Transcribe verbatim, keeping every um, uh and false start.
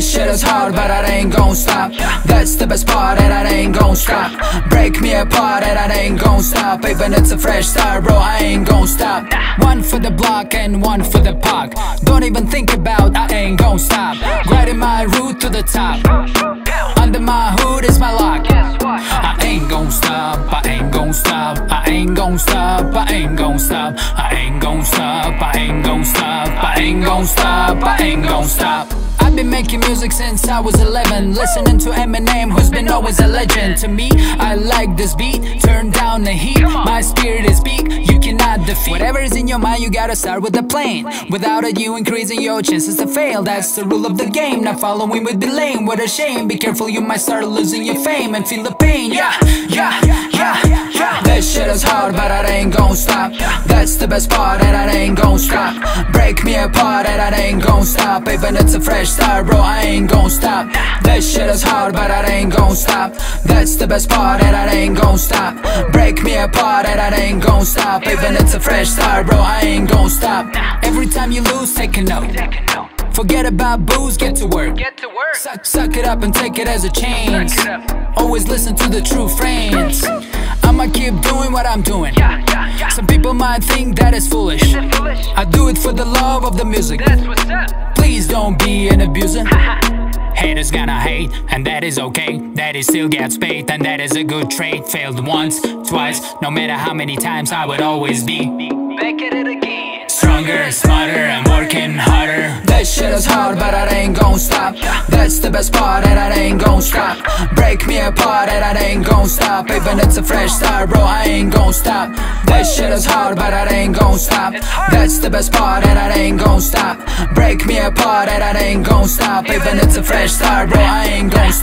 This shit is hard, but I ain't gon' stop. That's the best part, and I ain't gon' stop. Break me apart, and I ain't gon' stop. Even it's a fresh start, bro, I ain't gon' stop. One for the block and one for the park. Don't even think about, I ain't gon' stop. Riding my route to the top. Under my hood is my lock. I ain't gon' stop, I ain't gon' stop. I ain't gon' stop, I ain't gon' stop. I ain't gon' stop, I ain't gon' stop. I ain't gon' stop, I ain't gon' stop. I've been making music since I was eleven, listening to Eminem, who's been always a legend. To me, I like this beat, turn down the heat. My spirit is peak, you cannot defeat. Whatever is in your mind, you gotta start with the plane. Without it, you increasing your chances to fail. That's the rule of the game, not following with the lane. What a shame, be careful, you might start losing your fame and feel the pain. Yeah, yeah, yeah, yeah. This shit is hard, but I ain't gon' stop. That's the best part, and I ain't gon' stop. Break me apart, and I ain't gon' stop. Even it's a fresh start, bro, I ain't gon' stop. This shit is hard, but I ain't gon' stop. That's the best part, and I ain't gon' stop. Break me apart, and I ain't gon' stop. Even it's a fresh start, bro, I ain't gon' stop. Every time you lose, take a note. Forget about booze, get to work. Get to work. Suck, suck it up and take it as a chance. Always listen to the true friends. I'ma keep doing what I'm doing. Yeah, yeah, yeah. Some people might think that it's foolish. Is it foolish? I do it for the love of the music. That's what's up. Please don't be an abuser. Haters gonna hate, and that is okay. That he still gets paid, and that is a good trait. Failed once, twice, no matter how many times, I would always be Back at it again. stronger, smarter, and working harder. This shit is hard, but I ain't gon' stop. That's the best part, and I ain't gon' stop. Break me apart, and I ain't gon' stop. Even it's a fresh start, bro, I ain't gon' stop. This shit is hard, but I ain't gon' stop. That's the best part, and I ain't gon' stop. Break me apart, and I ain't gon' stop. Even it's a fresh start, bro, I ain't gon' stop.